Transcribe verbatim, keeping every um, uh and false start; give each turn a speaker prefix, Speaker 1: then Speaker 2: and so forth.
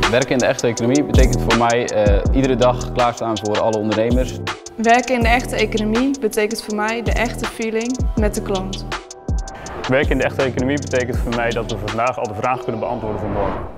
Speaker 1: Werken in de echte economie betekent voor mij uh, iedere dag klaarstaan voor alle ondernemers.
Speaker 2: Werken in de echte economie betekent voor mij de echte feeling met de klant.
Speaker 3: Werken in de echte economie betekent voor mij dat we vandaag al de vragen kunnen beantwoorden van morgen.